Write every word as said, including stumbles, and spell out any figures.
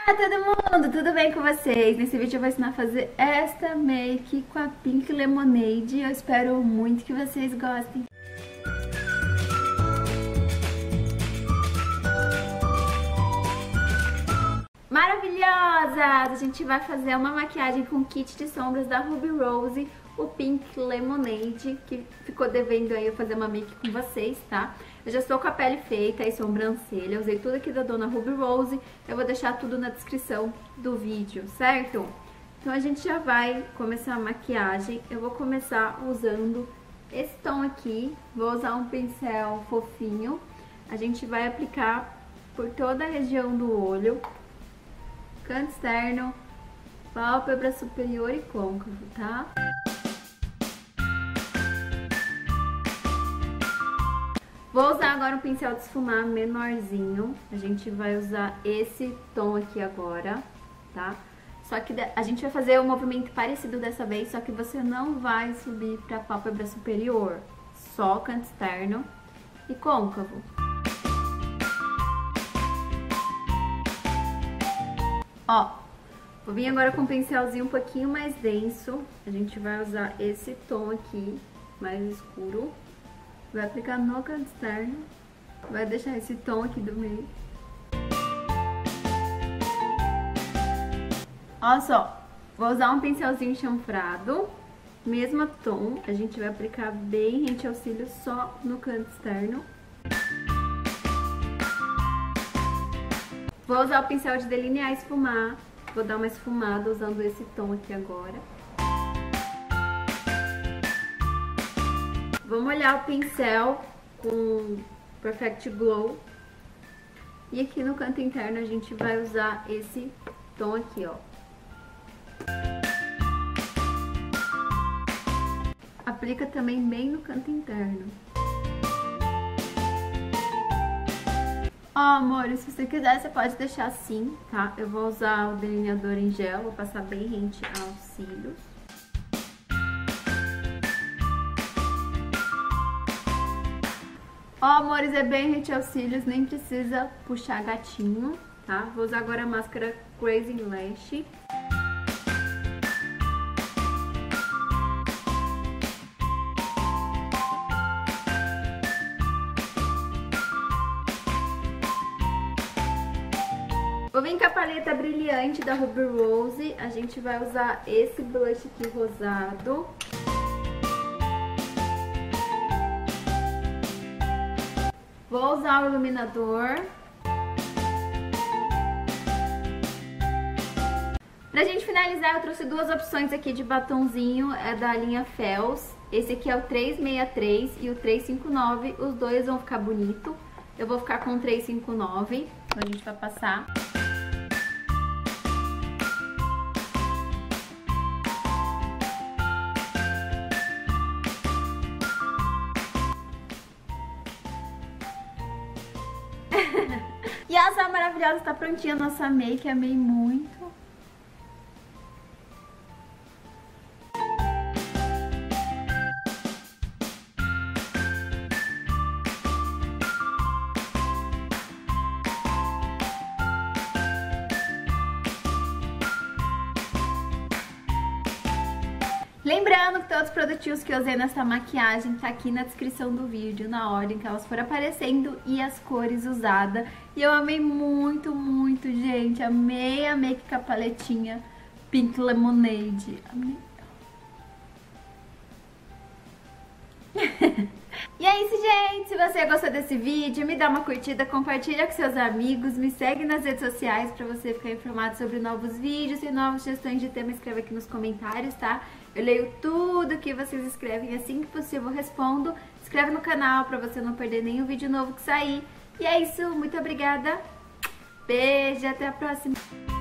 Olá todo mundo, tudo bem com vocês? Nesse vídeo eu vou ensinar a fazer esta make com a Pink Lemonade. Eu espero muito que vocês gostem. Maravilhosas! A gente vai fazer uma maquiagem com kit de sombras da Ruby Rose, o Pink Lemonade, que ficou devendo aí eu fazer uma make com vocês, tá? Eu já estou com a pele feita e sobrancelha, eu usei tudo aqui da Dona Ruby Rose, eu vou deixar tudo na descrição do vídeo, certo? Então a gente já vai começar a maquiagem. Eu vou começar usando esse tom aqui, vou usar um pincel fofinho, a gente vai aplicar por toda a região do olho, canto externo, pálpebra superior e côncavo, tá? Vou usar agora um pincel de esfumar menorzinho, a gente vai usar esse tom aqui agora, tá? Só que a gente vai fazer um movimento parecido dessa vez, só que você não vai subir pra pálpebra superior, só canto externo e côncavo. Ó, vou vir agora com um pincelzinho um pouquinho mais denso, a gente vai usar esse tom aqui, mais escuro. Vai aplicar no canto externo, vai deixar esse tom aqui do meio. Olha só, vou usar um pincelzinho chanfrado, mesmo tom, a gente vai aplicar bem rente ao cílio, só no canto externo. Vou usar o pincel de delinear e esfumar, vou dar uma esfumada usando esse tom aqui agora. Vou molhar o pincel com Perfect Glow. E aqui no canto interno a gente vai usar esse tom aqui, ó. Aplica também bem no canto interno. Ó, amores, se você quiser, você pode deixar assim, tá? Eu vou usar o delineador em gel, vou passar bem rente aos cílios. Ó, amores, é bem rente aos cílios, nem precisa puxar gatinho, tá? Vou usar agora a máscara Crazy Lash. Vou vir com a paleta brilhante da Ruby Rose, a gente vai usar esse blush aqui rosado. Vou usar o iluminador. Pra gente finalizar, eu trouxe duas opções aqui de batonzinho, é da linha Fels. Esse aqui é o três sessenta e três e o três cinquenta e nove, os dois vão ficar bonito. Eu vou ficar com o três cinquenta e nove, então a gente vai passar. E olha só, maravilhosa, tá prontinha a nossa make, amei muito. Lembrando que todos os produtinhos que eu usei nessa maquiagem tá aqui na descrição do vídeo, na ordem que elas foram aparecendo e as cores usadas. E eu amei muito, muito, gente. Amei a make com a paletinha Pink Lemonade. Amei. E é isso, gente. Se você gostou desse vídeo, me dá uma curtida, compartilha com seus amigos, me segue nas redes sociais pra você ficar informado sobre novos vídeos e novas sugestões de tema. Escreve aqui nos comentários, tá? Eu leio tudo que vocês escrevem, assim que possível eu respondo. Se inscreve no canal pra você não perder nenhum vídeo novo que sair. E é isso, muito obrigada. Beijo, até a próxima.